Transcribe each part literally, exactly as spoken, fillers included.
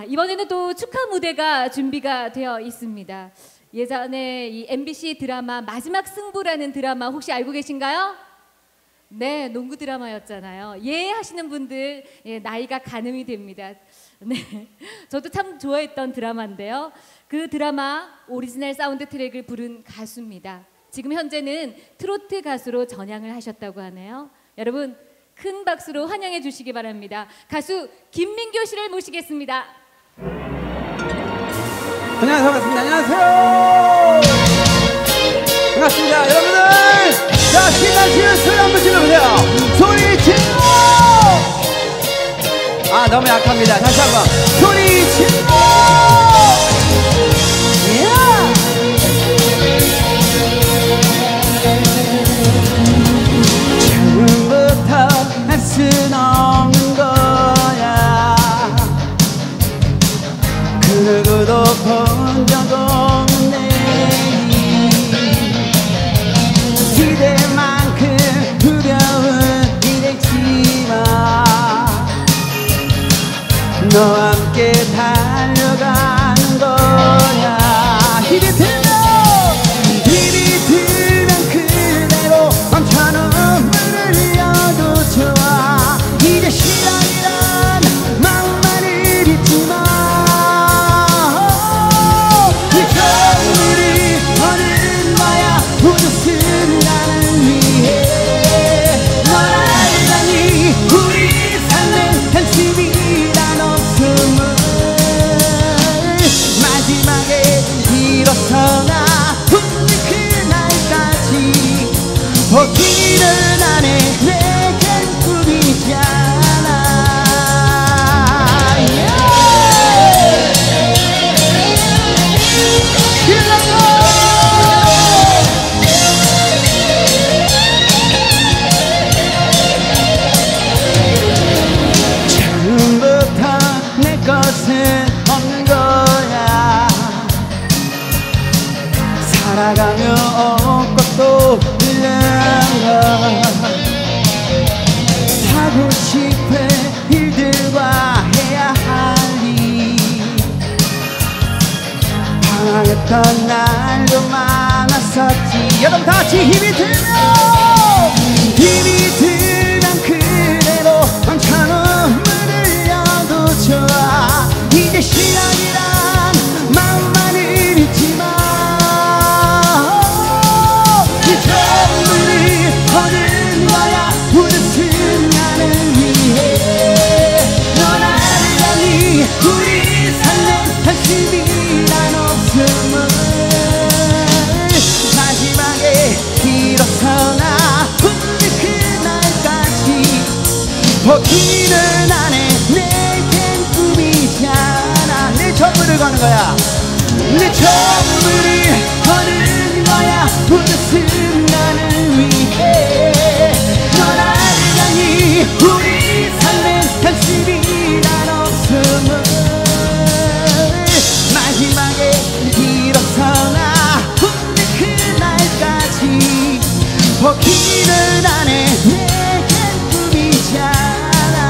이번에는 또 축하 무대가 준비가 되어 있습니다. 예전에 이 엠비씨 드라마 마지막 승부라는 드라마 혹시 알고 계신가요? 네, 농구 드라마였잖아요. 예 하시는 분들 예, 나이가 가늠이 됩니다. 네, 저도 참 좋아했던 드라마인데요. 그 드라마 오리지널 사운드 트랙을 부른 가수입니다. 지금 현재는 트로트 가수로 전향을 하셨다고 하네요. 여러분 큰 박수로 환영해 주시기 바랍니다. 가수 김민교 씨를 모시겠습니다. 안녕하세요. 반갑습니다. 안녕하세요. 반갑습니다. 여러분들. 자, 신난 지은 소리 한번 질러보세요. 소리 질러! 아, 너무 약합니다. 다시 한번. 소리 질러! 처음부터 할 순 없는 거야. 그 누구도 본 적 없네. 기대만큼 두려운 일이지만 너와 함께 달려가는 거야. 힘이 들면 힘이 들면 그대로 멈춰 눈물을 흘려도 좋아. 이제 시간이란 마음만을 잊지 마. 이 처음으로 오는 거야. 모든 순간을 위해 널 알다니 우리 삶은 현실이란 없음을 마지막에 일어서나 웃는 그날까지 포기는 안 해. 내겐 꿈이잖아. 처음부터 내 것은 없는 거야. 살아가며 온 것도 잃는 거. 하고 싶은 일들과 해야 할 일. 방황했던 날도 많았었지. 여러분 다같이 힘이 들면 힘이 들면 그대로 멈춰 눈물을 흘려도 좋아. 이제 시간이란 마음만을 잊지 마. 이 처음을 얻은 거야. 모든 순간을 위해 널 알다니 우리 삶의 현실이란 없음을 마지막에 일어서나 웃는 그날까지 포기는 안 해. 내겐 꿈이잖아. 내 전부를 거는 거야. 내 전부를 거는 거야. 모든 순간을 위해 널 알다니 우리 삶의 현실이란 없음을 마지막에 일어서나 웃는 그날까지 포기는 안 해. 내겐 꿈이잖아.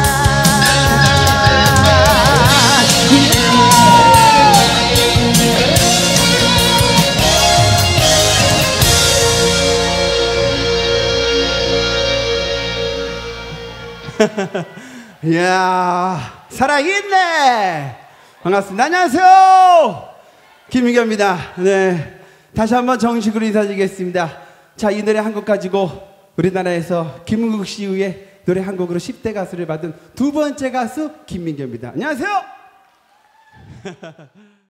이야, 살아있네. 반갑습니다. 안녕하세요. 김민교입니다. 네, 다시 한번 정식으로 인사드리겠습니다. 자, 이 노래 한 곡 가지고 우리나라에서 김은국 씨 이후에 노래 한 곡으로 십 대 가수를 받은 두 번째 가수 김민교입니다. 안녕하세요.